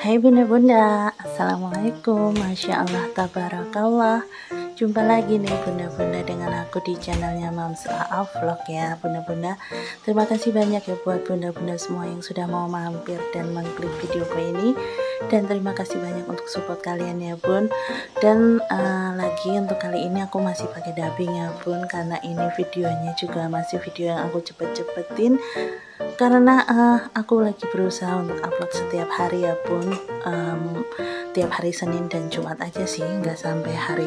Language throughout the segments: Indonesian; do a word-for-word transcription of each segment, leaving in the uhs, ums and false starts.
Hai bunda-bunda, assalamualaikum, masya Allah, tabarakallah. Jumpa lagi nih bunda-bunda dengan aku di channelnya Mams A A Vlog ya bunda-bunda. Terima kasih banyak ya buat bunda-bunda semua yang sudah mau mampir dan mengklik videoku ini. Dan terima kasih banyak untuk support kalian ya bun. Dan uh, lagi untuk kali ini aku masih pakai dubbing ya bun, karena ini videonya juga masih video yang aku cepet-cepetin, karena uh, aku lagi berusaha untuk upload setiap hari ya bun, um, tiap hari Senin dan Jumat aja sih, nggak sampai hari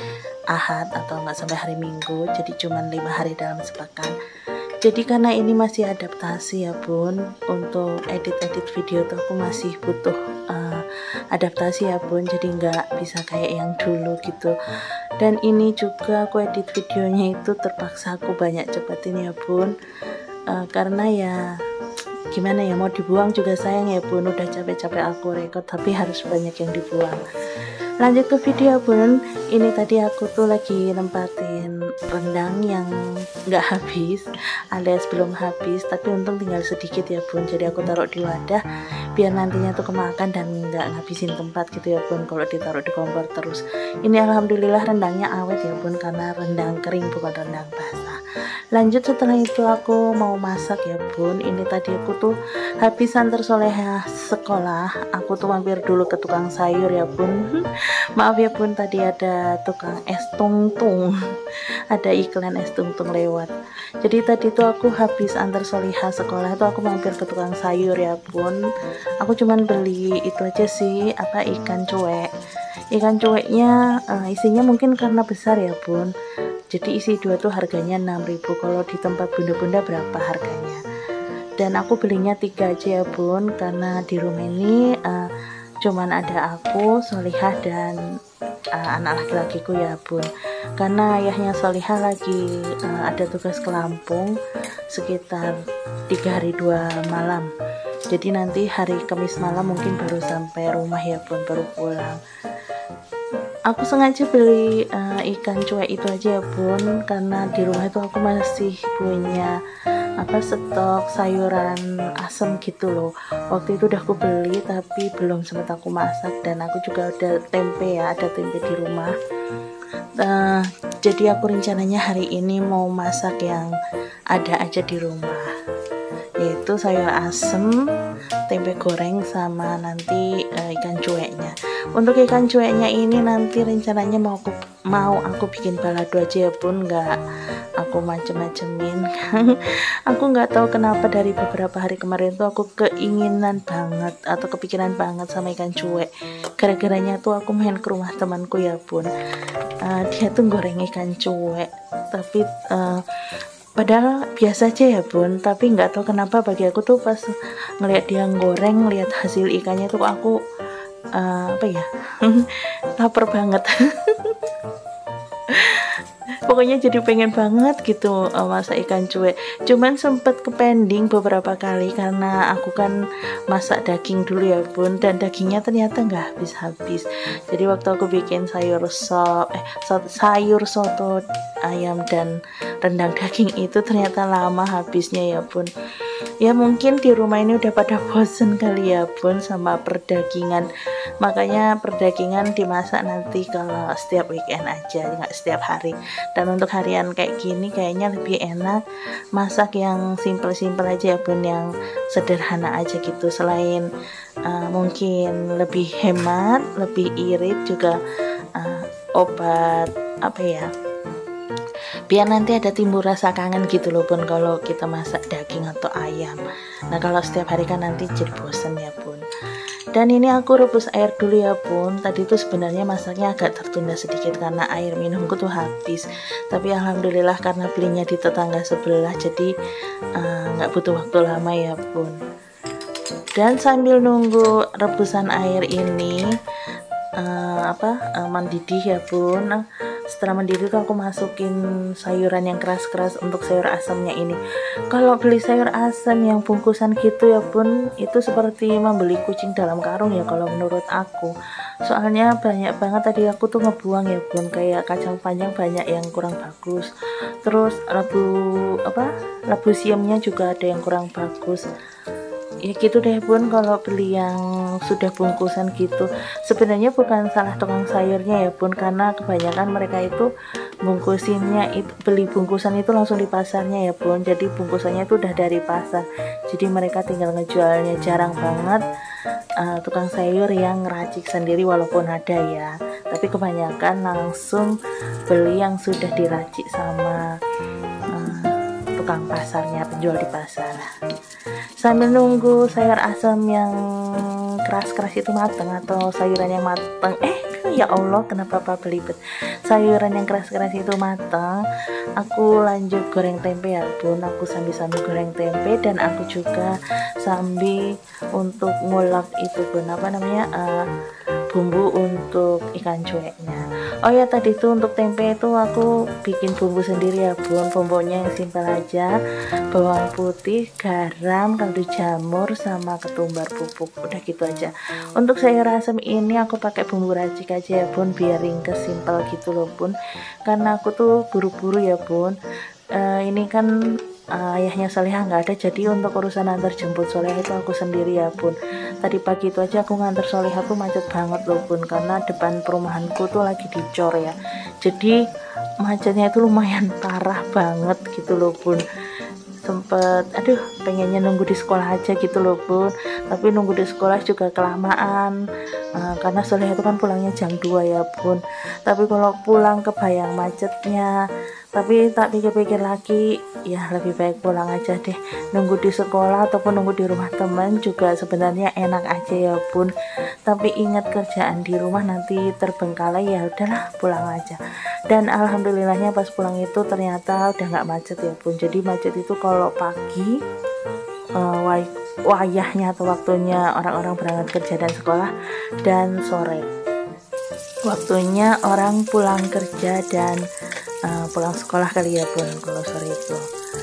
Ahad atau nggak sampai hari Minggu, jadi cuman lima hari dalam sepekan. Jadi karena ini masih adaptasi ya bun, untuk edit-edit video tuh aku masih butuh uh, adaptasi ya bun, jadi nggak bisa kayak yang dulu gitu. Dan ini juga aku edit videonya itu terpaksa aku banyak cepetin ya bun, uh, karena ya gimana ya, mau dibuang juga sayang ya bun, udah capek-capek aku rekod tapi harus banyak yang dibuang. Lanjut ke video bun, ini tadi aku tuh lagi nempatin rendang yang nggak habis alias belum habis, tapi untung tinggal sedikit ya bun, jadi aku taruh di wadah biar nantinya tuh kemakan dan nggak ngabisin tempat gitu ya bun kalau ditaruh di kompor terus. Ini alhamdulillah rendangnya awet ya bun, karena rendang kering bukan rendang basah. Lanjut setelah itu aku mau masak ya bun. Ini tadi aku tuh habis antar Solehah sekolah, aku tuh mampir dulu ke tukang sayur ya bun. Maaf ya bun, tadi ada tukang es tungtung, ada iklan es tungtung lewat. Jadi tadi tuh aku habis antar Solehah sekolah itu aku mampir ke tukang sayur ya bun. Aku cuman beli itu aja sih, apa, ikan cuek. Ikan cueknya uh, isinya mungkin karena besar ya bun, jadi isi dua tuh harganya enam ribu. Kalau di tempat bunda-bunda berapa harganya? Dan aku belinya tiga aja ya bun, karena di rumah ini uh, cuman ada aku, Solihah, dan uh, anak laki-lakiku ya bun. Karena ayahnya Solihah lagi uh, ada tugas ke Lampung sekitar tiga hari dua malam. Jadi nanti hari Kamis malam mungkin baru sampai rumah ya bun, baru pulang. Aku sengaja beli uh, ikan cuek itu aja ya bun, karena di rumah itu aku masih punya apa stok sayuran asem gitu loh. Waktu itu udah aku beli tapi belum sempat aku masak, dan aku juga ada tempe ya, ada tempe di rumah. Uh, jadi aku rencananya hari ini mau masak yang ada aja di rumah, yaitu sayur asem, tempe goreng, sama nanti uh, ikan cueknya. Untuk ikan cueknya ini nanti rencananya mau aku mau aku bikin balado aja ya bun, nggak aku macem-macemin. Aku nggak tahu kenapa dari beberapa hari kemarin tuh aku keinginan banget atau kepikiran banget sama ikan cuek. Gara-garanya tuh aku main ke rumah temanku ya bun, uh, dia tuh goreng ikan cuek, tapi uh, padahal biasa aja ya bun, tapi nggak tahu kenapa bagi aku tuh pas ngelihat dia goreng, ngelihat hasil ikannya tuh aku uh, apa ya lapar banget. Pokoknya jadi pengen banget gitu uh, masak ikan cuek. Cuman sempet kepending beberapa kali karena aku kan masak daging dulu ya bun, dan dagingnya ternyata nggak habis-habis. Jadi waktu aku bikin sayur sop eh sayur soto ayam dan rendang daging itu ternyata lama habisnya ya bun. Ya mungkin di rumah ini udah pada bosen kali ya bun sama perdagingan, makanya perdagingan dimasak nanti kalau setiap weekend aja, nggak setiap hari. Dan untuk harian kayak gini kayaknya lebih enak masak yang simple-simple aja ya bun, yang sederhana aja gitu. Selain uh, mungkin lebih hemat, lebih irit, juga uh, obat apa ya, biar nanti ada timbul rasa kangen gitu loh bun kalau kita masak daging atau ayam. Nah kalau setiap hari kan nanti jadi bosen ya bun. Dan ini aku rebus air dulu ya bun. Tadi tuh sebenarnya masaknya agak tertunda sedikit karena air minumku tuh habis, tapi alhamdulillah karena belinya di tetangga sebelah, jadi nggak uh, butuh waktu lama ya bun. Dan sambil nunggu rebusan air ini uh, apa uh, mendidih ya bun, setelah mendidih tuh aku masukin sayuran yang keras-keras untuk sayur asamnya ini. Kalau beli sayur asam yang bungkusan gitu ya bun, itu seperti membeli kucing dalam karung ya kalau menurut aku. Soalnya banyak banget tadi aku tuh ngebuang ya bun, kayak kacang panjang banyak yang kurang bagus. Terus labu apa labu siamnya juga ada yang kurang bagus. ya gitu deh bun, kalau beli yang sudah bungkusan gitu sebenarnya bukan salah tukang sayurnya ya bun, karena kebanyakan mereka itu bungkusinnya itu, beli bungkusan itu langsung di pasarnya ya bun, jadi bungkusannya itu udah dari pasar, jadi mereka tinggal ngejualnya. Jarang banget uh, tukang sayur yang ngeracik sendiri, walaupun ada ya, tapi kebanyakan langsung beli yang sudah diracik sama uh, tukang pasarnya, penjual di pasar. Sambil nunggu sayur asam yang keras-keras itu matang atau sayuran yang matang, eh ya Allah kenapa apa belibet, sayuran yang keras-keras itu matang, aku lanjut goreng tempe ya bun. Aku sambil-sambil goreng tempe dan aku juga sambil untuk ngulek itu bun, apa namanya uh, bumbu untuk ikan cueknya. Oh ya, tadi itu untuk tempe itu aku bikin bumbu sendiri ya bun, bumbunya yang simpel aja, bawang putih, garam, kaldu jamur, sama ketumbar bubuk, udah gitu aja. Untuk sayur asem ini aku pakai bumbu racik aja ya bun, biar ringkes, simpel gitu loh bun, karena aku tuh buru-buru ya bun. Uh, ini kan uh, ayahnya Solehah nggak ada, jadi untuk urusan antar jemput Solehah itu aku sendiri ya bun. Tadi pagi itu aja aku ngantar Solehah tuh macet banget loh bun, karena depan perumahanku tuh lagi dicor ya, jadi macetnya itu lumayan parah banget gitu loh bun. Sempet aduh pengennya nunggu di sekolah aja gitu loh bun, tapi nunggu di sekolah juga kelamaan, uh, karena Solehah itu kan pulangnya jam dua ya bun. Tapi kalau pulang kebayang macetnya, tapi tak pikir-pikir lagi ya lebih baik pulang aja deh. Nunggu di sekolah ataupun nunggu di rumah teman juga sebenarnya enak aja ya bun, tapi ingat kerjaan di rumah nanti terbengkalai, ya udahlah pulang aja. Dan alhamdulillahnya pas pulang itu ternyata udah nggak macet ya bun. Jadi macet itu kalau pagi uh, way wayahnya atau waktunya orang-orang berangkat kerja dan sekolah, dan sore waktunya orang pulang kerja dan Uh, pulang sekolah kali ya bun, kalau sore itu.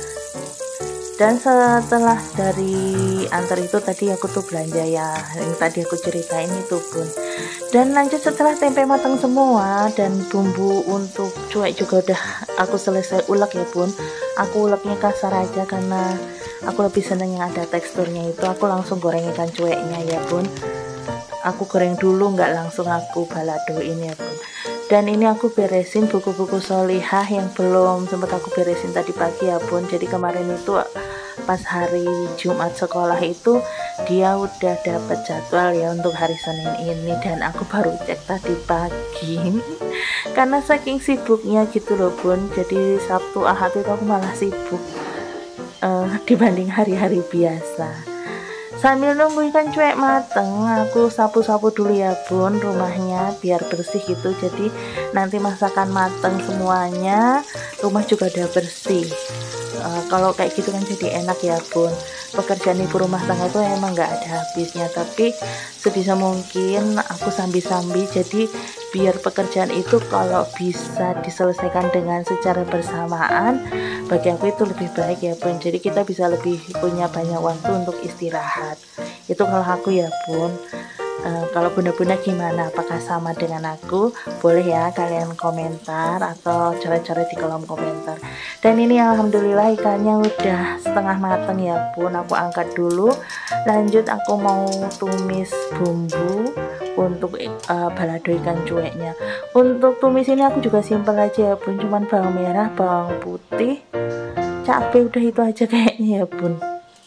Dan setelah dari antar itu tadi aku tuh belanja ya, yang tadi aku ceritain itu bun. Dan lanjut setelah tempe matang semua dan bumbu untuk cuek juga udah aku selesai ulek ya bun. Aku uleknya kasar aja karena aku lebih seneng yang ada teksturnya itu. Aku langsung goreng ikan cueknya ya bun. Aku goreng dulu, nggak langsung aku baladoin ya bun. Dan ini aku beresin buku-buku Solehah yang belum sempat aku beresin tadi pagi ya bun. Jadi kemarin itu pas hari Jumat sekolah itu dia udah dapat jadwal ya untuk hari Senin ini, dan aku baru cek tadi pagi karena saking sibuknya gitu loh bun. Jadi Sabtu Ahad itu aku malah sibuk uh, dibanding hari-hari biasa. Sambil nunggu ikan cuek mateng, aku sapu-sapu dulu ya bun rumahnya biar bersih gitu. Jadi nanti masakan mateng semuanya, rumah juga udah bersih. Uh, kalau kayak gitu kan jadi enak ya bun. Pekerjaan ibu rumah tangga itu emang nggak ada habisnya, tapi sebisa mungkin aku sambi-sambi, jadi biar pekerjaan itu kalau bisa diselesaikan dengan secara bersamaan, bagi aku itu lebih baik ya bun. Jadi kita bisa lebih punya banyak waktu untuk istirahat. Itu kalau aku ya bun. Uh, kalau bunda-bunda gimana, apakah sama dengan aku? Boleh ya kalian komentar atau coret-coret di kolom komentar. Dan ini alhamdulillah ikannya udah setengah mateng ya bun. Aku angkat dulu, lanjut aku mau tumis bumbu untuk uh, balado ikan cueknya. Untuk tumis ini aku juga simpel aja ya bun, cuman bawang merah, bawang putih, cabai, udah itu aja kayaknya ya bun.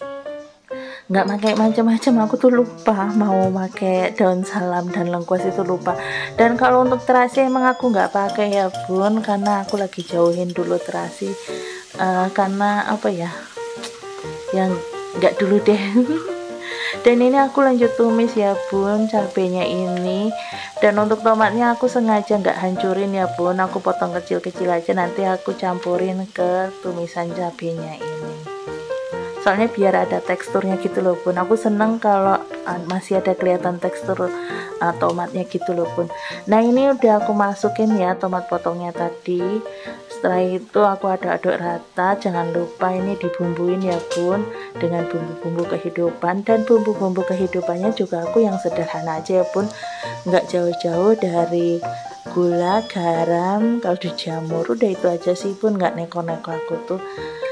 Nggak pakai macam-macam, aku tuh lupa mau pakai daun salam dan lengkuas, itu lupa. Dan kalau untuk terasi emang aku nggak pakai ya bun, karena aku lagi jauhin dulu terasi, uh, karena apa ya, yang nggak dulu deh. Dan ini aku lanjut tumis ya bun cabenya ini. Dan untuk tomatnya aku sengaja nggak hancurin ya bun, aku potong kecil-kecil aja, nanti aku campurin ke tumisan cabenya ini, soalnya biar ada teksturnya gitu loh bun. Aku seneng kalau uh, masih ada kelihatan tekstur uh, tomatnya gitu loh bun. Nah ini udah aku masukin ya tomat potongnya tadi. Setelah itu aku aduk-aduk rata. Jangan lupa ini dibumbuin ya bun dengan bumbu-bumbu kehidupan, dan bumbu-bumbu kehidupannya juga aku yang sederhana aja ya bun, nggak jauh-jauh dari gula, garam, kaldu jamur, udah itu aja sih bun, nggak neko-neko aku tuh.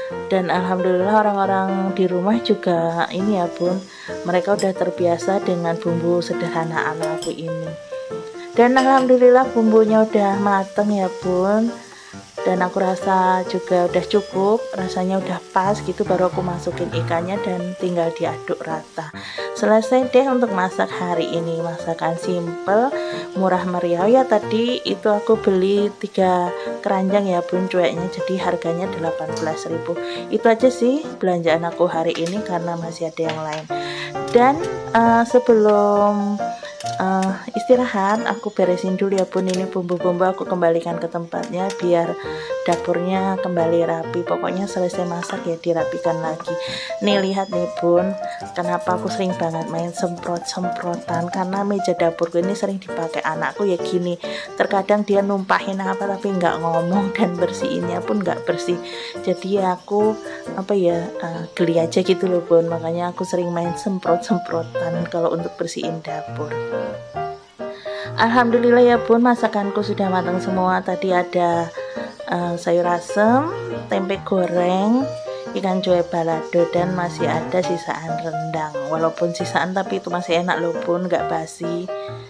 Dan alhamdulillah orang-orang di rumah juga ini ya bun, mereka udah terbiasa dengan bumbu sederhana ala aku ini. Dan alhamdulillah bumbunya udah mateng ya bun, dan aku rasa juga udah cukup, rasanya udah pas gitu, baru aku masukin ikannya dan tinggal diaduk rata. Selesai deh untuk masak hari ini, masakan simple murah meriah ya. Tadi itu aku beli tiga keranjang ya bun cueknya, jadi harganya delapan belas ribu. Itu aja sih belanjaan aku hari ini karena masih ada yang lain. Dan uh, sebelum uh, istirahat aku beresin dulu ya bun, ini bumbu-bumbu aku kembalikan ke tempatnya biar dapurnya kembali rapi. Pokoknya selesai masak ya dirapikan lagi. Nih lihat nih bun, kenapa aku sering banget main semprot-semprotan, karena meja dapurku ini sering dipakai anakku ya gini, terkadang dia numpahin apa tapi nggak ngomong, dan bersihinnya pun nggak bersih. Jadi ya aku apa ya uh, geli aja gitu loh bun, makanya aku sering main semprot-semprotan kalau untuk bersihin dapur. Alhamdulillah ya bun, masakanku sudah matang semua. Tadi ada uh, sayur asem, tempe goreng, ikan cuek balado, dan masih ada sisaan rendang. Walaupun sisaan tapi itu masih enak loh bun, nggak basi.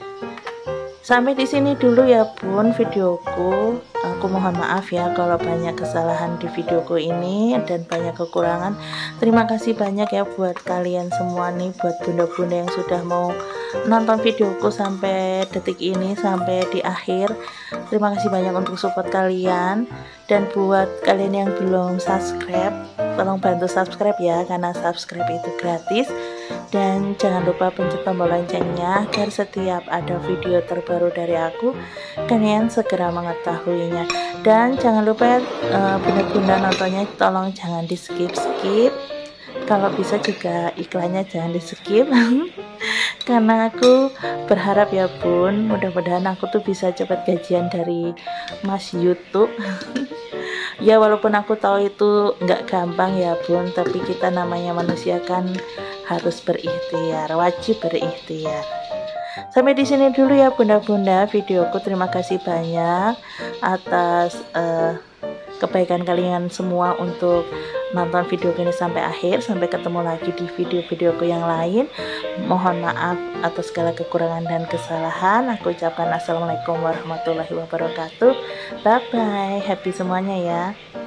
Sampai di sini dulu ya bun videoku. Aku mohon maaf ya kalau banyak kesalahan di videoku ini dan banyak kekurangan. Terima kasih banyak ya buat kalian semua nih, buat bunda-bunda yang sudah mau nonton videoku sampai detik ini, sampai di akhir. Terima kasih banyak untuk support kalian. Dan buat kalian yang belum subscribe, tolong bantu subscribe ya, karena subscribe itu gratis. Dan jangan lupa pencet tombol loncengnya agar setiap ada video terbaru dari aku kalian segera mengetahuinya. Dan jangan lupa uh, bunda-bunda nontonnya tolong jangan di skip-skip. Kalau bisa juga iklannya jangan di skip. Karena aku berharap ya bun, mudah-mudahan aku tuh bisa cepat gajian dari Mas YouTube. Ya walaupun aku tahu itu nggak gampang ya bun, tapi kita namanya manusia kan harus berikhtiar, wajib berikhtiar. Sampai di sini dulu ya bunda-bunda videoku. Terima kasih banyak atas uh, kebaikan kalian semua untuk nonton video ini sampai akhir. Sampai ketemu lagi di video-videoku yang lain. Mohon maaf atas segala kekurangan dan kesalahan. Aku ucapkan assalamualaikum warahmatullahi wabarakatuh. Bye bye, happy semuanya ya.